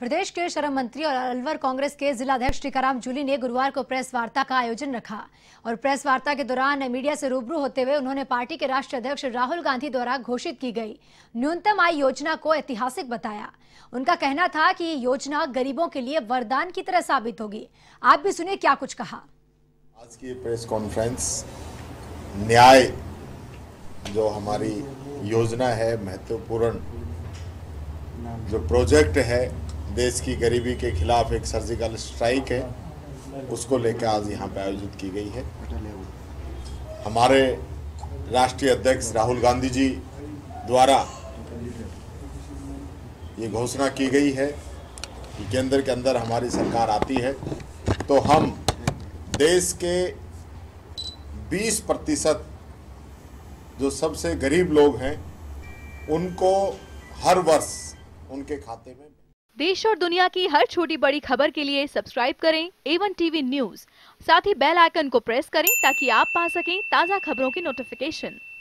प्रदेश के श्रम मंत्री और अलवर कांग्रेस के जिलाध्यक्ष टीकाराम जूली ने गुरुवार को प्रेस वार्ता का आयोजन रखा और प्रेस वार्ता के दौरान मीडिया से रूबरू होते हुए उन्होंने पार्टी के राष्ट्रीय अध्यक्ष राहुल गांधी द्वारा घोषित की गई न्यूनतम आय योजना को ऐतिहासिक बताया। उनका कहना था कि ये योजना गरीबों के लिए वरदान की तरह साबित होगी। आप भी सुनिए क्या कुछ कहा। आज की प्रेस कॉन्फ्रेंस न्याय जो हमारी योजना है, महत्वपूर्ण जो प्रोजेक्ट है, देश की गरीबी के खिलाफ एक सर्जिकल स्ट्राइक है, उसको लेकर आज यहाँ पे आयोजित की गई है। हमारे राष्ट्रीय अध्यक्ष राहुल गांधी जी द्वारा ये घोषणा की गई है कि केंद्र के अंदर हमारी सरकार आती है तो हम देश के 20% जो सबसे गरीब लोग हैं उनको हर वर्ष उनके खाते में। देश और दुनिया की हर छोटी बड़ी खबर के लिए सब्सक्राइब करें A1 TV न्यूज़। साथ ही बेल आइकन को प्रेस करें ताकि आप पा सकें ताज़ा खबरों की नोटिफिकेशन।